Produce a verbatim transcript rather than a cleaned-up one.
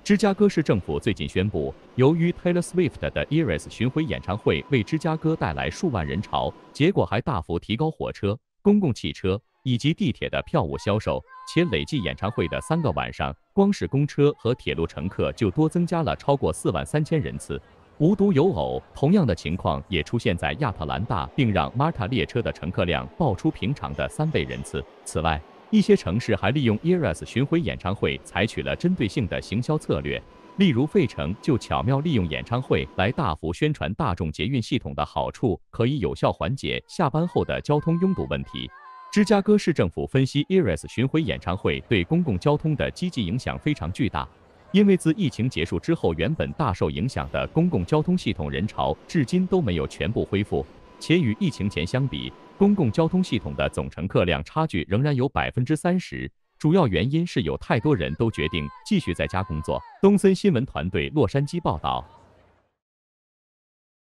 芝加哥市政府最近宣布，由于 Taylor Swift 的 Eras 巡回演唱会为芝加哥带来数万人潮，结果还大幅提高火车、公共汽车以及地铁的票务销售，且累计演唱会的三个晚上，光是公车和铁路乘客就多增加了超过四万三千人次。无独有偶，同样的情况也出现在亚特兰大，并让 MARTA 列车的乘客量爆出平常的三倍人次。此外，一些城市还利用 Eras 巡回演唱会采取了针对性的行销策略，例如费城就巧妙利用演唱会来大幅宣传大众捷运系统的好处，可以有效缓解下班后的交通拥堵问题。芝加哥市政府分析 Eras 巡回演唱会对公共交通的积极影响非常巨大，因为自疫情结束之后，原本大受影响的公共交通系统人潮至今都没有全部恢复，且与疫情前相比，公共交通系统的总乘客量差距仍然有 百分之三十， 主要原因是有太多人都决定继续在家工作。东森新闻团队洛杉矶报道。